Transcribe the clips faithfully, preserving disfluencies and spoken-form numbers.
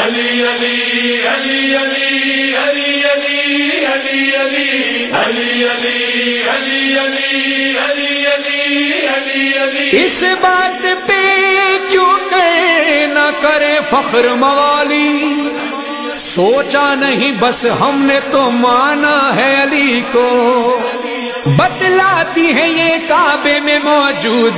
علی علی علی علی علی علی علی علی علی علی علی علی علی علی علی علی اس بات پہ کیوں کہ نہ کرے فخر موالی، سوچا نہیں بس ہم نے تو مانا ہے علی کو، بتلاتی ہیں یہ کعبے میں موجود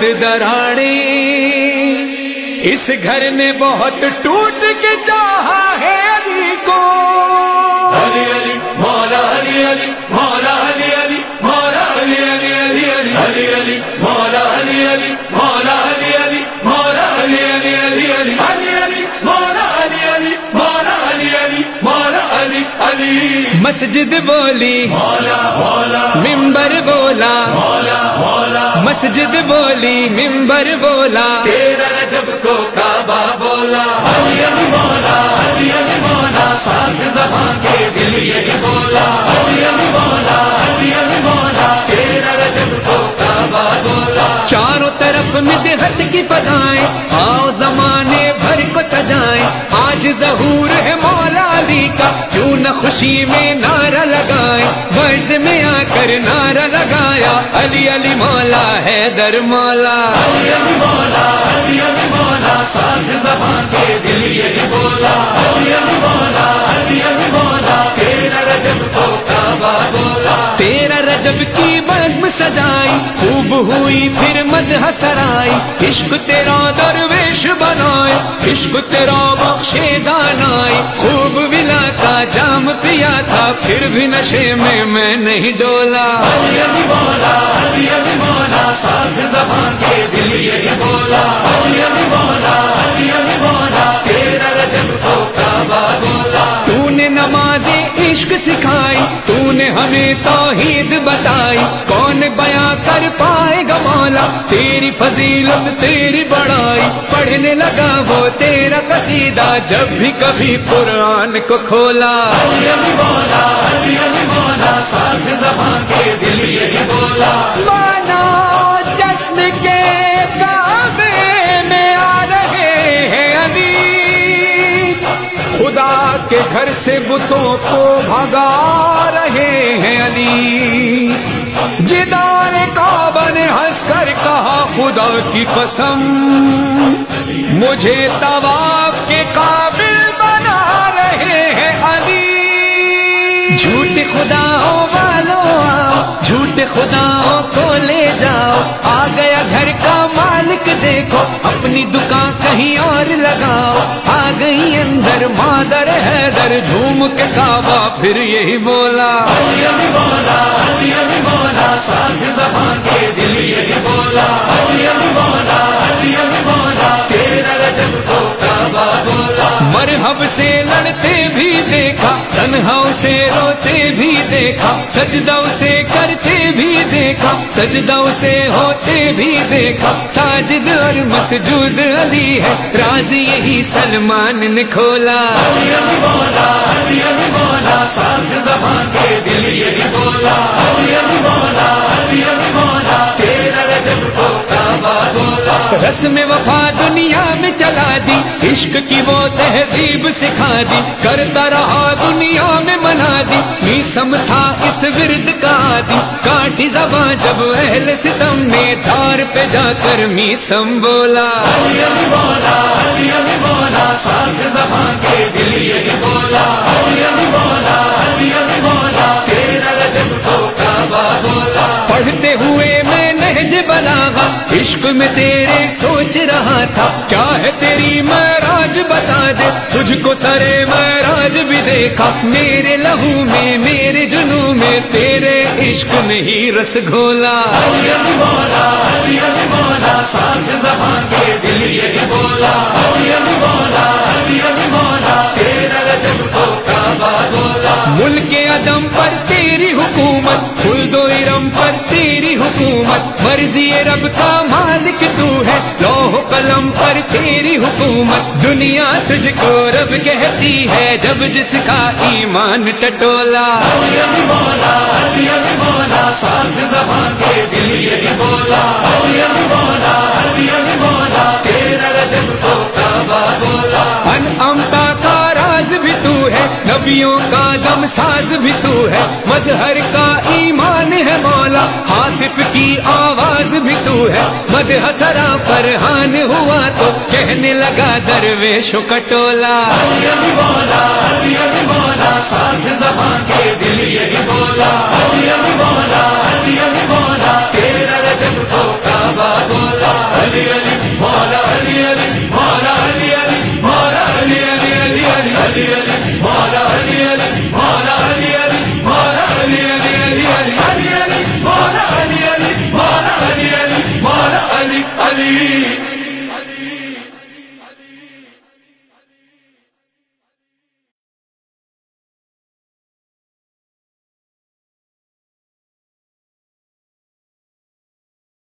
دراڑیں، اس گھر نے بہت ٹوٹ کے چاہا ہے علی کو۔ علی علی مولا علی علی مولا علی علی مولا علی علی علی علی علی علی مولا علی علی مولا علی علی مولا علی علی علی علی علی علی مولا علی علی مولا علی علی مولا علی علی۔ مسجد بولی مولا مولا منبر بولا، مولا مولا مسجد بولی منبر بولا، تیرا رجب کو کعبہ بولا، علی علی مولا علی علی مولا، ساتھ زبان کے دل یہی بولا، علی علی مولا علی علی مولا، تیرا رجب کو کعبہ بولا۔ چاروں طرف مدحت کی فضائیں، آؤ زمانے بھر کو سجائیں، آج ظہور ہے مولا علی کا، کیوں نہ خوشی میں نعرہ لگائیں، برد میں آ کر نعرہ لگایا، علی علی مولا حیدر مولا، علی علی مولا علی علی مولا، ساتھ زبان کے دل یہی بولا، علی علی مولا علی علی مولا، تیرا رجب کو کعبہ بولا۔ تیرا رجب کی بزم سجائی، خوب ہوئی پھر مدح سرائی، عشق تیرا درویش بنائے، عشق تیرا بخشے دانائی، خوب ولا کا جام پیا تھا پھر بھی نشے میں میں نہیں ڈولا، علی علی مولا علی علی مولا، ساتھ زبان کے دل یہی بولا، علی علی مولا علی علی مولا، تیرا رجب کو کعبہ بولا۔ تو نے نماز عشق سکھائی، تو نے ہمیں توحید بتائی، کون بیاں کر پائے گا مولا تیری فضیلت تیری بڑائی، پڑھنے لگا وہ تیرا قصیدہ جب بھی کبھی قرآن کو کھولا، علی علی مولا علی علی مولا، ساتھ زبان کے دل یہی بولا۔ مانا جشن کے کعبے میں آ رہے ہیں علی، خدا کے گھر سے بتوں کو بھگا رہے ہیں علی، جدار کعبہ نے ہنس کر کہا خدا کی قسم مجھے طواف کے قابل بنا رہے ہیں علی، جھوٹ خداؤں والوں آؤ، جھوٹ خداؤں کو لے جاؤ، آ گیا گھر کا مالک دیکھو، اپنی دکان کہیں اور لگاؤ، آ گئی اندر مادر حیدر، جھوم کے کعبہ پھر یہی بولا، علی علی مولا علی علی مولا، ساتھ زبان کے دل یہی بولا، علی علی مولا علی علی مولا، تیرا رجب کو کعبہ بولا۔ مرحب سے لڑتے بھی دیکھا، تنہا سے روتے بھی دیکھا، سجدہ سے کرتے بھی دیکھا، سجدہ سے ہوتے بھی دیکھا، ساجد اور مسجود علی ہے، راز یہی سلمان نے کھولا، علی علی مولا علی علی مولا، ساتھ زبان کے دل یہی بولا، علی علی مولا علی علی مولا، تیرا رجب کو کعبہ بولا۔ رسم وفا دنیا میں چلا دی، عشق کی وہ تہذیب سکھا دی، کرتا رہا دنیا میں منا دی، میسم تھا اس ورد کا عادی، کاٹی زباں جب اہل ستم نے دار پہ جا کر میسم بولا، علی علی مولا علی علی مولا، ساتھ زبان کے دل یہی بولا، علی علی مولا علی علی مولا، تیرا رجب کو کعبہ بولا۔ پڑھتے ہوئے میں نہج بلاغا، عشق میں تیرے سوچ رہا تھا، کیا ہے تیری معراج بتا دے، تجھ کو سرے معراج بھی دیکھا، میرے لہو میں میرے جنوں میں تیرے عشق نہیں رس گھولا، علی علی مولا علی علی مولا، ساتھ زبان کے دل یہی بولا، علی علی مولا علی علی مولا، تیرا رجب کو کعبہ بولا۔ ملک عدم پر تیری حکومت، خلد و ارم پر تیری حکومت، مرضی رب کا مالک تو ہے، لوح و قلم پر تیری حکومت، دنیا تجھ کو رب کہتی ہے جب جس کا ایمان ٹٹولا، علی علی مولا علی علی مولا، ساتھ زبان کے دل یہی بولا، علی علی مولا علی علی مولا، تیرا رجب کو کعبہ بولا۔ ان امتا کا نبیوں کا دم ساز بھی تو ہے، مظہر کا ایمان ہے مولا، حاطف کی آواز بھی تو ہے، مدح سرا فرحان ہوا تو کہنے لگا درویشوں کا ٹولا، علی علی مولا علی علی مولا، ساتھ زبان کے دل یہی بولا، علی علی مولا علی علی مولا، تیرا رجب کو کعبہ بولا، علی علی مولا علی علی مولا، علی علی مولا علی علی علی علی علی علی مولا علی علی مولا علی علی مولا علی علی علی علی علی علی مولا علی علی مولا علی علی مولا علی علی